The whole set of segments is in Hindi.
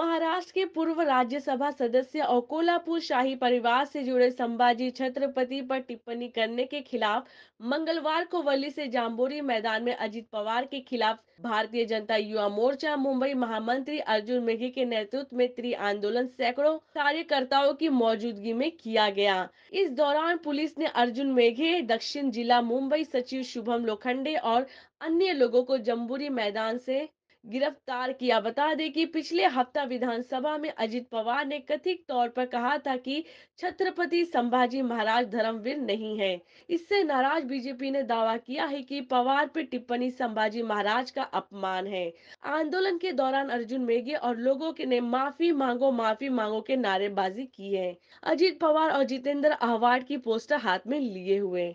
महाराष्ट्र के पूर्व राज्यसभा सदस्य और कोल्हापुर शाही परिवार से जुड़े संभाजी छत्रपति पर टिप्पणी करने के खिलाफ मंगलवार को वर्ली से जाम्बोरी मैदान में अजित पवार के खिलाफ भारतीय जनता युवा मोर्चा मुंबई महामंत्री अर्जुन मेघे के नेतृत्व में त्रि-आंदोलन सैकड़ों कार्यकर्ताओं की मौजूदगी में किया गया। इस दौरान पुलिस ने अर्जुन मेघे, दक्षिण जिला मुंबई सचिव शुभम लोखंडे और अन्य लोगों को जम्बूरी मैदान से गिरफ्तार किया। बता दें कि पिछले हफ्ता विधानसभा में अजित पवार ने कथित तौर पर कहा था कि छत्रपति संभाजी महाराज धर्मवीर नहीं है। इससे नाराज बीजेपी ने दावा किया है कि पवार पर टिप्पणी संभाजी महाराज का अपमान है। आंदोलन के दौरान अर्जुन मेघे और लोगों के ने माफी मांगो के नारेबाजी की है। अजित पवार और जितेंद्र आह्वाड की पोस्टर हाथ में लिए हुए।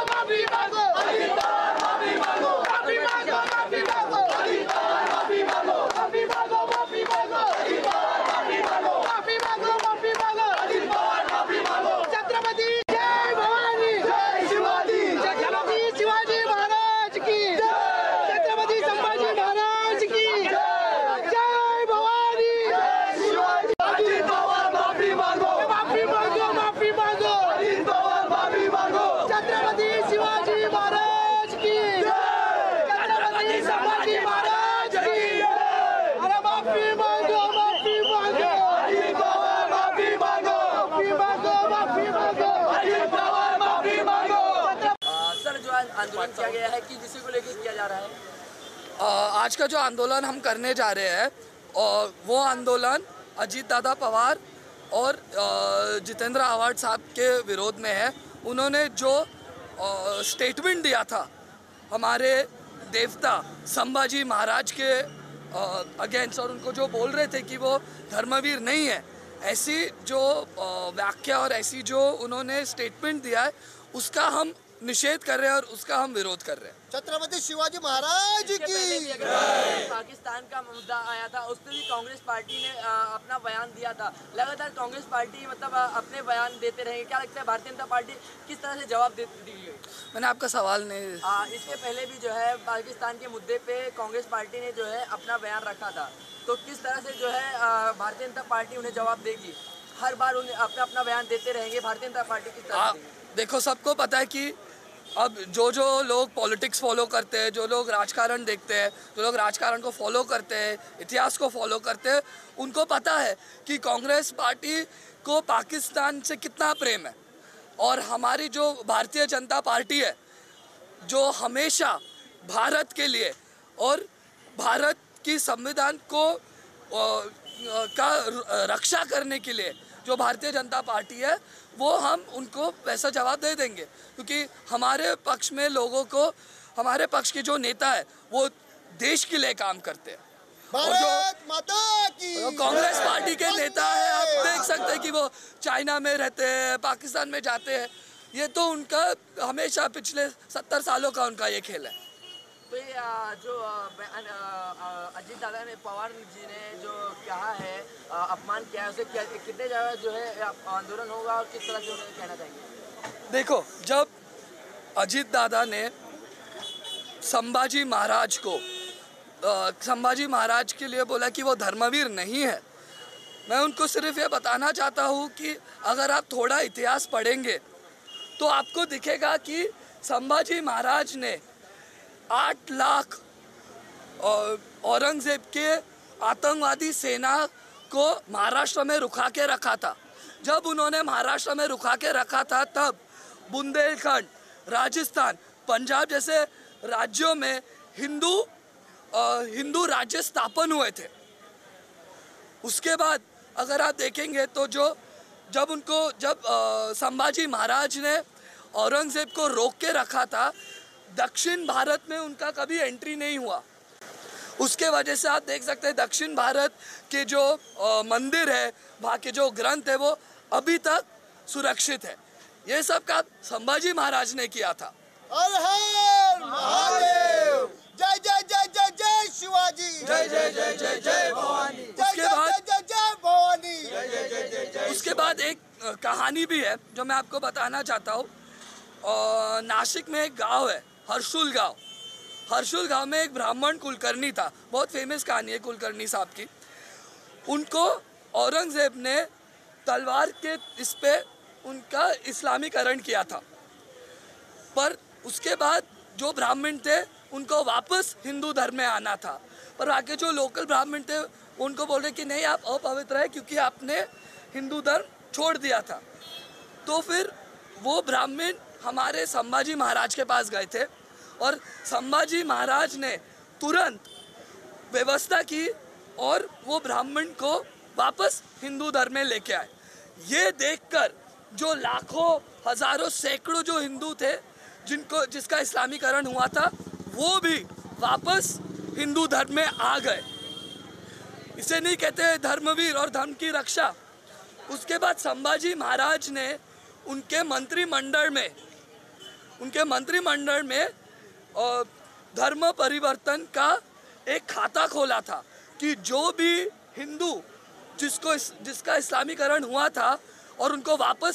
आंदोलन किया गया है कि जिसे को लेकर किया जा रहा है। आज का जो आंदोलन हम करने जा रहे हैं और वो आंदोलन अजीत दादा पवार और जितेंद्र आह्वाड साहब के विरोध में है। उन्होंने जो स्टेटमेंट दिया था हमारे देवता संभाजी महाराज के अगेंस्ट, और उनको जो बोल रहे थे कि वो धर्मवीर नहीं है, ऐसी जो व्याख्या और ऐसी जो उन्होंने स्टेटमेंट दिया है उसका हम निषेध कर रहे हैं और उसका हम विरोध कर रहे हैं। छत्रपति शिवाजी महाराज की पाकिस्तान का मुद्दा आया था, उसमें भी कांग्रेस पार्टी ने अपना बयान दिया था। लगातार कांग्रेस पार्टी मतलब अपने बयान देते रहेंगे। क्या लगता है भारतीय जनता पार्टी किस तरह से जवाब देती है? मैंने आपका सवाल नहीं। इसके पहले भी जो है पाकिस्तान के मुद्दे पे कांग्रेस पार्टी ने जो है अपना बयान रखा था, तो किस तरह से जो है भारतीय जनता पार्टी उन्हें जवाब देगी? हर बार उन्हें अपना अपना बयान देते रहेंगे, भारतीय जनता पार्टी किस तरह से? देखो, सबको पता है कि अब जो लोग पॉलिटिक्स फॉलो करते हैं, जो लोग राजकारण देखते हैं, जो लोग राजकारण को फॉलो करते हैं, इतिहास को फॉलो करते हैं, उनको पता है कि कांग्रेस पार्टी को पाकिस्तान से कितना प्रेम है। और हमारी जो भारतीय जनता पार्टी है, जो हमेशा भारत के लिए और भारत की संविधान को का रक्षा करने के लिए जो भारतीय जनता पार्टी है, वो हम उनको वैसा जवाब दे देंगे, क्योंकि हमारे पक्ष में लोगों को, हमारे पक्ष के जो नेता है वो देश के लिए काम करते हैं। और जो कांग्रेस पार्टी के नेता है, आप देख सकते हैं कि वो चाइना में रहते हैं, पाकिस्तान में जाते हैं। ये तो उनका हमेशा पिछले 70 सालों का उनका ये खेल है। तो ये जो अजीत दादा ने, पवार जी ने जो कहा है, अपमान किया है, उसे कितने जगह जो है आंदोलन होगा और किस तरह से उन्हें कहना चाहेंगे? देखो, जब अजीत दादा ने संभाजी महाराज को संभाजी महाराज के लिए बोला कि वो धर्मवीर नहीं है, मैं उनको सिर्फ ये बताना चाहता हूँ कि अगर आप थोड़ा इतिहास पढ़ेंगे तो आपको दिखेगा कि संभाजी महाराज ने 8 लाख औरंगजेब के आतंकवादी सेना को महाराष्ट्र में रुका के रखा था। जब उन्होंने महाराष्ट्र में रुका के रखा था, तब बुंदेलखंड, राजस्थान, पंजाब जैसे राज्यों में हिंदू राज्य स्थापन हुए थे। उसके बाद अगर आप देखेंगे तो जब संभाजी महाराज ने औरंगजेब को रोक के रखा था, दक्षिण भारत में उनका कभी एंट्री नहीं हुआ। उसके वजह से आप देख सकते हैं दक्षिण भारत के जो मंदिर है, वहाँ के जो ग्रंथ है, वो अभी तक सुरक्षित है। ये सब काम संभाजी महाराज ने किया था। हर हर महादेव, जय जय जय जय जय शिवाजी, जय जय जय जय जय भवानी। उसके बाद जय जय भवानी, उसके बाद एक कहानी भी है जो मैं आपको बताना चाहता हूँ। नासिक में एक गांव है, हर्षुल गांव। हर्षुल गांव में एक ब्राह्मण कुलकर्णी था, बहुत फेमस कहानी है कुलकर्णी साहब की। उनको औरंगज़ेब ने तलवार के इस पे उनका इस्लामीकरण किया था। पर उसके बाद जो ब्राह्मण थे उनको वापस हिंदू धर्म में आना था, पर आके जो लोकल ब्राह्मण थे उनको बोल रहे कि नहीं, आप अपवित्र है क्योंकि आपने हिंदू धर्म छोड़ दिया था। तो फिर वो ब्राह्मण हमारे संभाजी महाराज के पास गए थे और संभाजी महाराज ने तुरंत व्यवस्था की और वो ब्राह्मण को वापस हिंदू धर्म में लेके आए। ये देखकर जो लाखों, हजारों, सैकड़ों जो हिंदू थे जिसका इस्लामीकरण हुआ था, वो भी वापस हिंदू धर्म में आ गए। इसे नहीं कहते धर्मवीर और धर्म की रक्षा। उसके बाद संभाजी महाराज ने उनके मंत्रिमंडल में धर्म परिवर्तन का एक खाता खोला था कि जो भी हिंदू जिसका इस्लामीकरण हुआ था और उनको वापस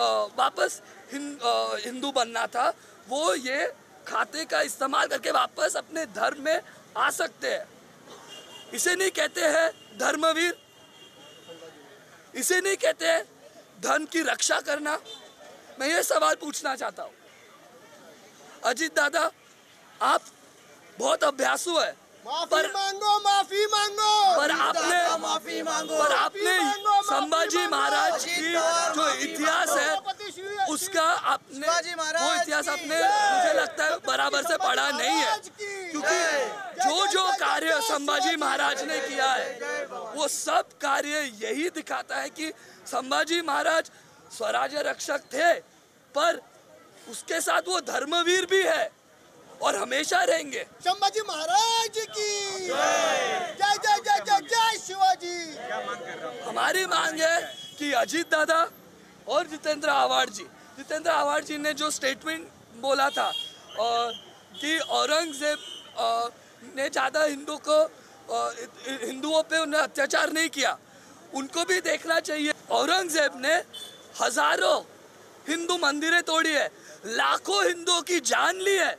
हिंदू बनना था, वो ये खाते का इस्तेमाल करके वापस अपने धर्म में आ सकते हैं। इसे नहीं कहते हैं धर्मवीर, इसे नहीं कहते हैं धर्म की रक्षा करना। मैं ये सवाल पूछना चाहता हूँ, अजीत दादा, आप बहुत अभ्यासु है, माफी मांगो पर आपने संभाजी महाराज की जो इतिहास है उसका वो इतिहास आपने मुझे लगता है बराबर से पढ़ा नहीं है, क्योंकि जो कार्य संभाजी महाराज ने किया है वो सब कार्य यही दिखाता है कि संभाजी महाराज स्वराज्य रक्षक थे, पर उसके साथ वो धर्मवीर भी है और हमेशा रहेंगे। संभाजी महाराज की जय जय जय जय जय शिवाजी। हमारी मांग है कि अजीत दादा और जितेंद्र आव्हाड जी ने जो स्टेटमेंट बोला था कि औरंगजेब ने ज़्यादा हिंदुओं पे उन्हें अत्याचार नहीं किया, उनको भी देखना चाहिए। औरंगजेब ने हजारों हिंदू मंदिरें तोड़ी है, लाखों हिंदुओं की जान ली है।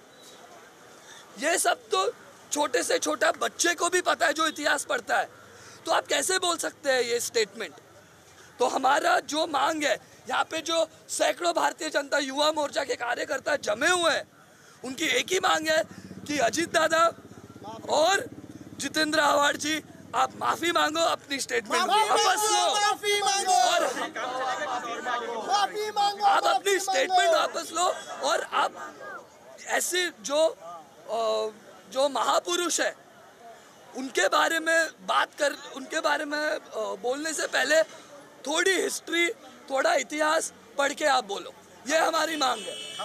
ये सब तो छोटे से छोटा बच्चे को भी पता है जो इतिहास पढ़ता है, तो आप कैसे बोल सकते हैं ये स्टेटमेंट? तो हमारा जो मांग है, यहाँ पे जो सैकड़ों भारतीय जनता युवा मोर्चा के कार्यकर्ता जमे हुए हैं, उनकी एक ही मांग है कि अजीत दादा और जितेंद्र आव्हाड जी, आप माफी मांगो, अपनी स्टेटमेंट वापस लो और आप अपनी स्टेटमेंट वापस लो और आप ऐसे जो महापुरुष है उनके बारे में बोलने से पहले थोड़ी हिस्ट्री, थोड़ा इतिहास पढ़ के आप बोलो। ये हमारी मांग है।